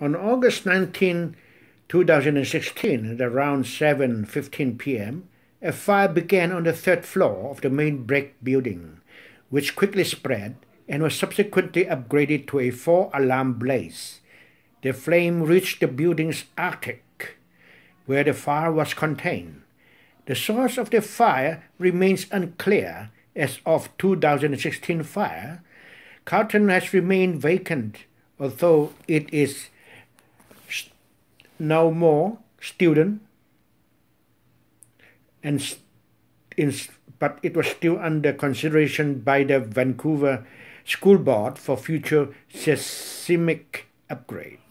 On August 19, 2016, at around 7:15 p.m., a fire began on the third floor of the main brick building, which quickly spread and was subsequently upgraded to a four-alarm blaze. The flame reached the building's attic, where the fire was contained. The source of the fire remains unclear as of 2016 fire. Carleton has remained vacant, although it is now more student but it was still under consideration by the Vancouver School Board for future seismic upgrade.